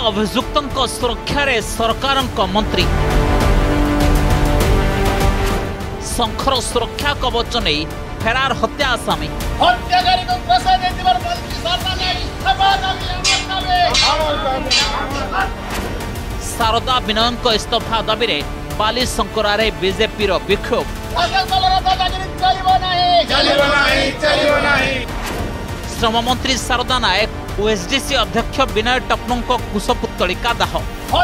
अभियुक्तों सुरक्षा रे सरकार मंत्री शंखर सुरक्षा कवच नहीं फेरार हत्या आसामी शारदा विनय इस्तीफा दाबी रे बाली शंकरारे बीजेपी विक्षोभ श्रम मंत्री शारदा नायक और एसडीसी अध्यक्ष विनय टपनों को कुशपुतलिका दाह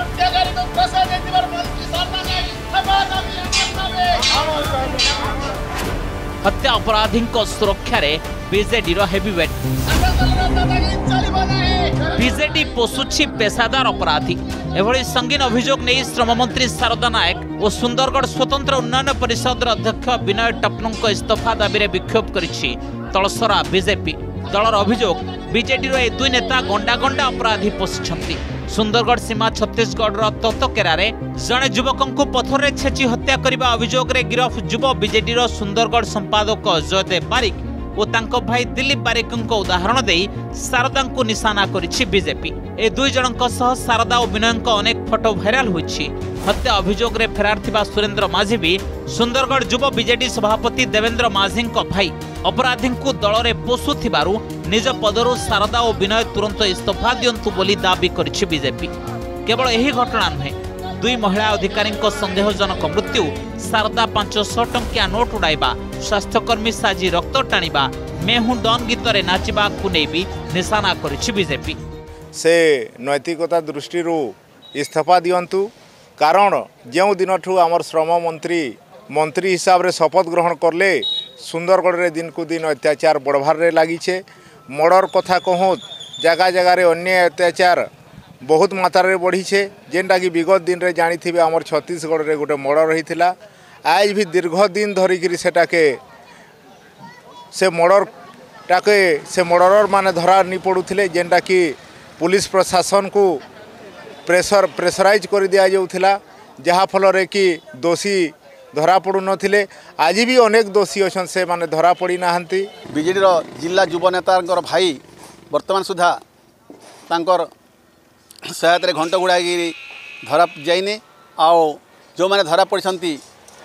हत्या अपराधी सुरक्षा रे बीजेडी हेवीवेट बीजेडी पोषुछि पेशादार अपराधी एभली संगीन अभियोग नहीं श्रम मंत्री शारदा नायक और सुंदरगढ़ स्वतंत्र उन्नयन परिषद अध्यक्ष विनय टपनों इस्तीफा दाबी विक्षोभ करिछि तलसरा बीजेपी दलर अभियोग बीजेडी ए दुई नेता गंडा गंडा अपराधी पोषिछंती सुंदरगढ़ सीमा छत्तीसगढ़ ततकेरारे जड़े युवक को पथर छेची हत्या करने अभियोग रे गिरफ युव बीजेडी सुंदरगढ़ संपादक जयदेव बारिक और तांको भाई दिलीप बारिक उदाहरण दे शारदा को निशाना करिछि बीजेपी ए दुई जनक सह शारदा और विनय अनेक फोटो भाइराल होइछि हत्या अभियोग रे फेरार थिबा सुरेंद्र माझी भी सुंदरगढ़ युव बीजेडी सभापति देवेंद्र माझी भाई अपराधी को दल में पोषुथिबारु निज पदरु शारदा और विनय तुरंत इस्तीफा दियंतु बोली दाबी करिछि बीजेपी केवल यही घटना नुहे दुई महिला अधिकारी संदेहजनक मृत्यु शारदा 500 टंकिया नोट उड़ाइबा स्वास्थ्यकर्मी साजी रक्त टाणिबा मैं हूं डॉन गीत रे नाचिबा को नहीं भी निशाना करिछि बीजेपी से नैतिकता दृष्टि इस्तीफा दियंतु कारण जो दिन ठू आमर श्रम मंत्री हिसाब रे शपथ ग्रहण करले सुंदरगढ़ रे दिन को दिन अत्याचार बढ़वार रे लागिछे मर्डर कथा कहूँ जगह जगह रे अन्य अत्याचार बहुत मात्रा रे बढ़ी छे जेनटा कि विगत दिन रे जानी थिबे आमर छत्तीसगढ़ रे गोटे मर्डर रही आज भी दीर्घ दिन धरिकी सेटाके से मर्डर टाके से मर्डरर माने धरा नहीं पड़ुथिले जेनटा कि पुलिस प्रशासन को प्रेसराइज कर दिया जाउथिला जहा फल रे कि दोषी धरा पड़ू नथिले आज भी अनेक दोषी अछन से माने धरा पड़ी नाहंती बीजेडी जिला युव नेता भाई वर्तमान सुधा तांकर सहायत रे घंट गुड़ाई धरा जाइने आओ जो माने धरा पड़छंती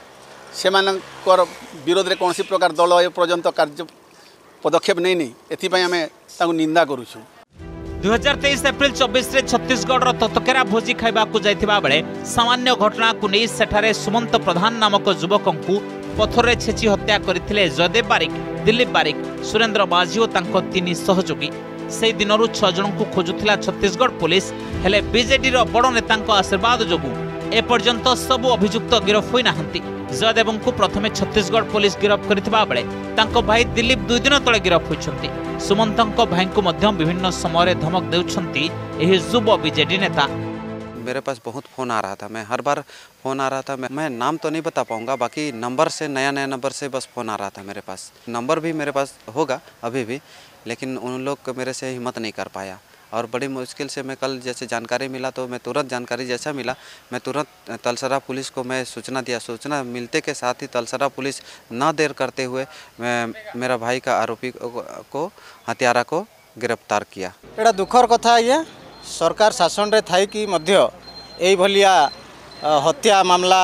से मानकर विरोध रे कौनसी प्रकार दल ए पर्यंत कार्य पदक्षेप नहीं एथि आमे तांको निंदा करूछु 2023 एप्रिल 24 रे छत्तीसगढ़ ततकेरा भोजी खाइबा को जाइथिबा बेले सामान्य घटना को नहीं सेठारे सुमंत प्रधान नामक युवक को पथर छेची हत्या करथिले जयदेव बारिक दिलीप बारिक सुरेंद्र माझी और तांको तीन सहयोगी से दिनरू 6 जन को खोजुथिला छत्तीसगढ़ पुलिस हेले बीजेडी बड़ नेता आशीर्वाद जोगु एपर्यंत सबु अभियुक्त गिरफ होई नाहंती जयदेव को प्रथमे छत्तीसगढ़ पुलिस गिरफ करथिबा बेले तांको भाई दिलीप 2 दिन तले गिरफ होइछंती सुमंतंको भाई को मध्य विभिन्न समय धमक देउछंती एही युव बीजेडी नेता मेरे पास बहुत फ़ोन आ रहा था मैं हर बार फ़ोन आ रहा था मैं नाम तो नहीं बता पाऊंगा बाकी नंबर से नया नंबर से बस फ़ोन आ रहा था मेरे पास नंबर भी मेरे पास होगा अभी भी लेकिन उन लोग मेरे से हिम्मत नहीं कर पाया और बड़ी मुश्किल से मैं कल जैसे जानकारी मिला तो मैं तुरंत जानकारी जैसा मिला मैं तुरंत तलसरा पुलिस को मैं सूचना दिया सूचना मिलते के साथ ही तलसरा पुलिस न देर करते हुए मैं मेरा भाई का आरोपी को हत्यारा को गिरफ्तार किया। एटा दुखर कथा ये सरकार शासन रे थाई कि मध्य एई भलिया हत्या मामला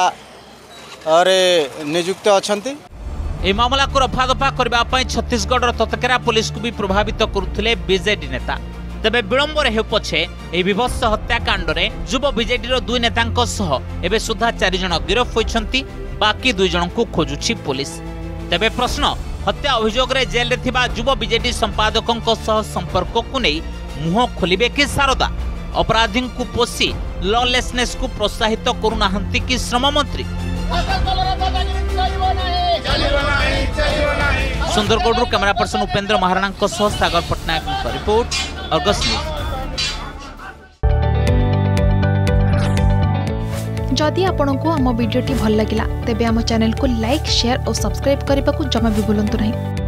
रे नियुक्त अछंती ए मामला को रफादफा करबा पई छत्तीसगढ़ ततकेरा पुलिस को भी प्रभावित करुथिले बीजेडी नेता तेबे विलंबर हेउ पछे ए विभत्स हत्याकांड रे युव बीजेडी दुई नेतांक सह एबे सुधा 4 जन गिरफ होइछंती बाकी 2 जन को खोजुछि पुलिस तेबे प्रश्न हत्या अभियोग रे जेल रे थिबा युव बीजेडी संपादकंक सह संपर्क को नै मुह खोलिबे कि शारदा अपराधी को पोषी लॉलेसनेस को प्रोत्साहित करुनाहंती कि श्रम मंत्री Sundargarh camera person Upendra Maharana Sagar Patnaik report Argus news. जदि आपंक आम भिडी भल लगा तेब आम चैनल को लाइक शेयर और सब्सक्राइब करने को जमा भी भूलु नहीं।